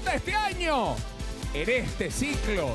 corresponda este año. En este ciclo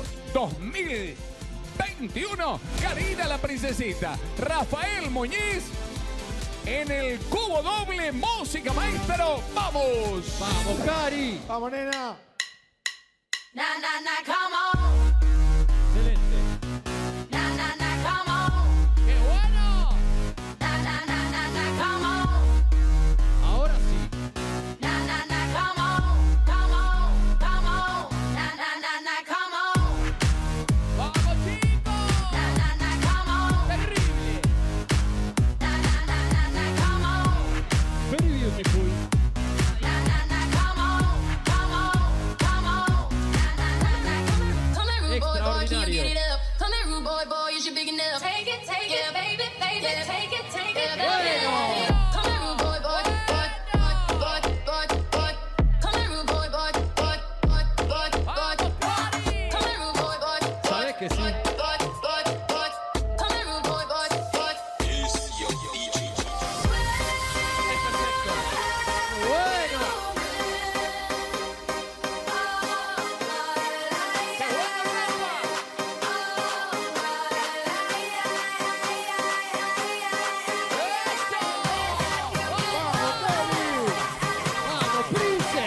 2021, Karina la Princesita, Rafael Muñiz, en el cubo doble, música maestro. ¡Vamos! ¡Vamos, Cari! ¡Vamos, nena! Na na na, come on. Excelente. Na na na, come on. ¡Qué bueno! Na na na na na, come on. Ahora sí. Na na na, come on, come on, come on. Na na na na, come on. ¡Vamos, chicos! Na na na, come on. ¡Terrible! Na na na na na, come on. Very beautiful. Na na na, come on, come on, come on. Na na na na, come here, rude boy, boy, can you get it up? Come here, rude boy, boy, is you big enough? Take it, yeah, baby, baby, take it, yeah, baby. Come here, rude boy, boy, boy, boy, boy, boy, boy. Come here, rude boy, boy, boy, boy, boy, boy. Come here, rude boy, boy, ¿Sabes que sí? boy, boy, boy, boy. Come here, rude boy, boy, boy. Bueno. ¡Vamos, Prince!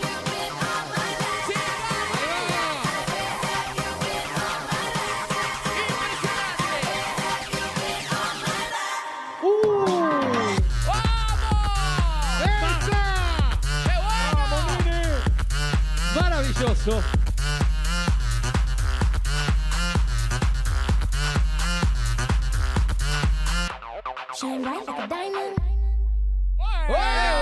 Maravilloso. Shine bright like a diamond. ¡Bueno!